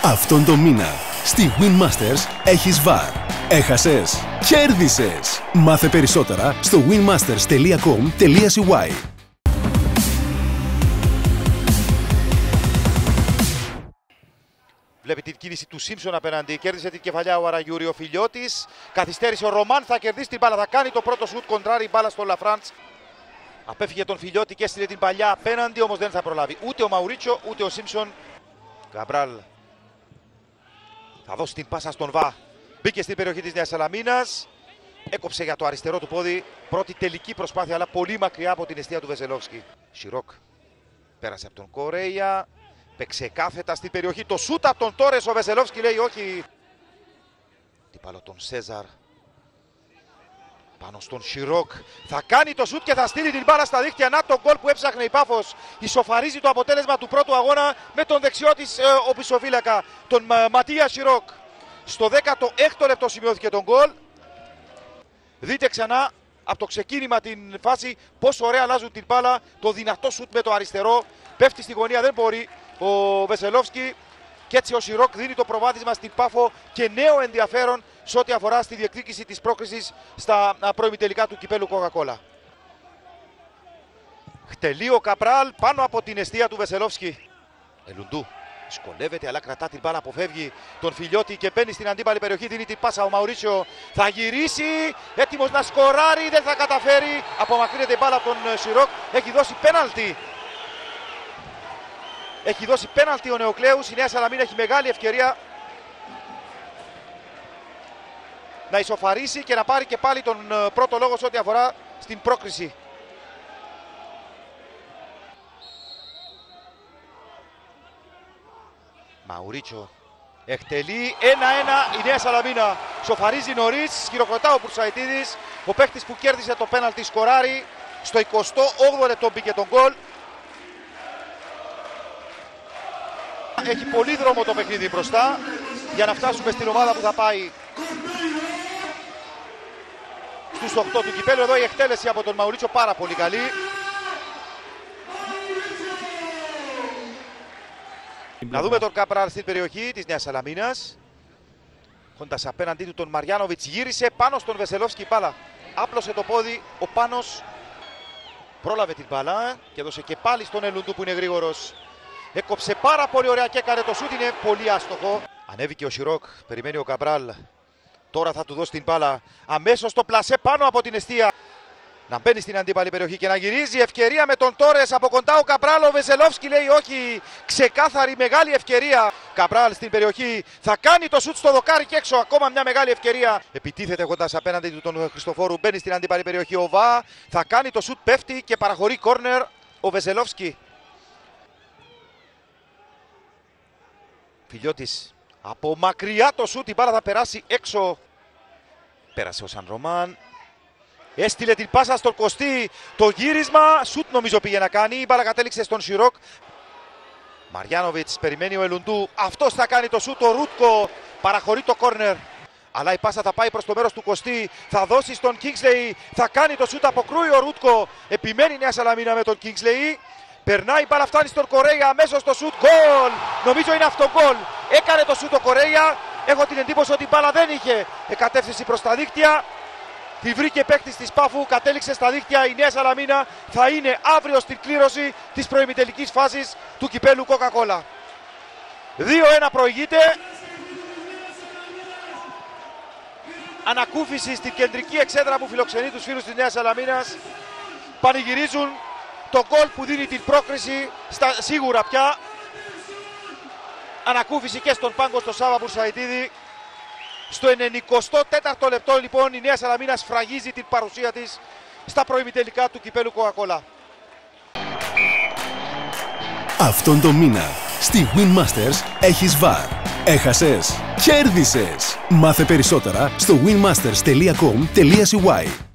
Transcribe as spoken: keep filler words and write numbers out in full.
Αυτόν τον μήνα στη Win Masters έχεις βαρ. Έχασες, κέρδισες. Μάθε περισσότερα στο winmasters τελεία com τελεία c y. Βλέπει την κίνηση του Σίμψον απέναντι. Κέρδισε την κεφαλιά ο Αραγιούρη. Ο Φιλιώτης. Καθυστέρησε ο Ρωμάν. Θα κερδίσει την μπάλα. Θα κάνει το πρώτο σουτ. Κοντράρει η μπάλα στο Λαφράντς. Απέφυγε τον Φιλιώτη και έστειλε την παλιά απέναντι. Όμως δεν θα προλάβει ούτε ο Μαουρίτσιο ούτε ο Σίμψον. Γκαμπράλ θα δώσει την πάσα στον Βα. Μπήκε στην περιοχή της Νέας Σαλαμίνας. Έκοψε για το αριστερό του πόδι. Πρώτη τελική προσπάθεια, αλλά πολύ μακριά από την εστία του Βεσελόφσκι. Σιρόκ πέρασε από τον Κορέια. Παίξε κάθετα στην περιοχή. Το σούτ από τον Τόρες. Ο Βεσελόφσκι λέει όχι. Τι πάλο τον Σέζαρ. Πάνω στον Σιρόκ. Θα κάνει το σούτ και θα στείλει την μπάλα στα δίχτυα. Να το γκολ που έψαχνε η Πάφος. Ισοφαρίζει το αποτέλεσμα του πρώτου αγώνα με τον δεξιό της ε, ο πισωφύλακα, τον ε, Ματία Σιρόκ. Στο δέκατο έκτο λεπτό σημειώθηκε τον γκολ. Δείτε ξανά από το ξεκίνημα την φάση πόσο ωραία αλλάζουν την μπάλα. Το δυνατό σούτ με το αριστερό. Πέφτει στη γωνία, δεν μπορεί ο Βεσελόφσκι. Και έτσι ο Σιρόκ δίνει το προβάδισμα στην Πάφο και νέο ενδιαφέρον σε ό,τι αφορά στη διεκδίκηση της πρόκρισης στα προημιτελικά του κυπέλου Coca-Cola. Χτελεί ο Καπράλ πάνω από την εστία του Βεσελόφσκι. Ελουντού σκολεύεται αλλά κρατά την μπάλα, αποφεύγει τον Φιλιώτη και μπαίνει στην αντίπαλη περιοχή. Δίνει την πάσα ο Μαουρίτσιο. Θα γυρίσει, έτοιμος να σκοράρει, δεν θα καταφέρει. Απομακρύνεται η μπάλα από τον Σιρόκ. Έχει δώσει πέναλτι. Έχει δώσει πέναλτι ο Νεοκλέους. Η Νέα Σαλαμίνα έχει μεγάλη ευκαιρία να ισοφαρίσει και να πάρει και πάλι τον πρώτο λόγο σε ό,τι αφορά στην πρόκριση. Μαουρίτσιο εκτελεί ένα ένα η Νέα Σαλαμίνα. Σοφαρίζει νωρίς, χειροκροτά ο Μπουρσαϊτίδης. Ο παίκτης που κέρδισε το πέναλτι σκοράρει. Στο εικοστό όγδοο λεπτό μπήκε τον γκολ. Έχει πολύ δρόμο το παιχνίδι μπροστά για να φτάσουμε στην ομάδα που θα πάει στους οκτώ του κυπέλου. Εδώ η εκτέλεση από τον Μαουρίτσιο πάρα πολύ καλή. Να δούμε τον Καπράλ στην περιοχή της Νέας Σαλαμίνας. Χώντας απέναντί του τον Μαριάνοβιτς, γύρισε πάνω στον Βεσελόφσκι μπάλα. Άπλωσε το πόδι, ο Πάνος πρόλαβε την μπάλα και έδωσε και πάλι στον Ελουντού που είναι γρήγορος. Έκοψε πάρα πολύ ωραία και έκανε το σούτ, είναι πολύ άστοχο. Ανέβηκε ο Σιρόκ, περιμένει ο Καπράλ. Τώρα θα του δώσει την μπάλα. Αμέσως το πλασέ πάνω από την εστία. Να μπαίνει στην αντίπαλη περιοχή και να γυρίζει. Ευκαιρία με τον Τόρες από κοντά ο Καπράλ. Ο Βεσελόφσκι λέει όχι. Ξεκάθαρη μεγάλη ευκαιρία. Καπράλ στην περιοχή. Θα κάνει το σούτ στο δοκάρι και έξω. Ακόμα μια μεγάλη ευκαιρία. Επιτίθεται κοντά απέναντι του τον Χριστοφόρου. Μπαίνει στην αντίπαλη περιοχή ο Βα. Θα κάνει το σούτ, πέφτει και παραχωρεί κόρνερ ο Βεσελόφσκι. Φιλιώτης από μακριά το σούτ, η μπάλα θα περάσει έξω. Πέρασε ο Σαν Ρωμάν. Έστειλε την πάσα στον Κωστή. Το γύρισμα, σούτ νομίζω πήγε να κάνει. Η μπάλα κατέληξε στον Σιρόκ. Μαριάνοβιτς περιμένει ο Ελουντού. Αυτός θα κάνει το σούτ. Ο Ρούτκο παραχωρεί το κόρνερ. Αλλά η πάσα θα πάει προς το μέρος του Κωστή. Θα δώσει στον Κίνγκσλεϊ. Θα κάνει το σούτ. Αποκρούει ο Ρούτκο. Επιμένει η Νέα Σαλαμίνα με τον Κίνγκσλεϊ. Περνάει η μπάλα, φτάνει στον Κορέια, αμέσως το σούτ, γκολ! Νομίζω είναι αυτό γκολ. Έκανε το σούτ ο Κορέια. Έχω την εντύπωση ότι η μπάλα δεν είχε κατεύθυνση προς τα δίκτυα. Τη βρήκε παίκτης της Πάφου, κατέληξε στα δίκτυα. Η Νέα Σαλαμίνα θα είναι αύριο στην κλήρωση της προημιτελικής φάσης του κυπέλου Coca-Cola. δύο ένα προηγείται. Ανακούφιση στην κεντρική εξέδρα που φιλοξενεί τους φίλους της Νέας Σαλαμίνας. Πανηγυρίζουν το γκολ που δίνει την πρόκριση στα, σίγουρα πια. Ανακούφιση και στον πάγκο στο Σάβα Μπουρσαϊτίδη. Στο ενενηκοστό τέταρτο λεπτό λοιπόν η Νέα Σαλαμίνα σφραγίζει την παρουσία της στα προημιτελικά του κυπέλου Coca-Cola. Αυτόν τον μήνα στη Win Masters έχεις βαρ. Έχασες, κέρδισες. Μάθε περισσότερα στο winmasters τελεία com τελεία c y.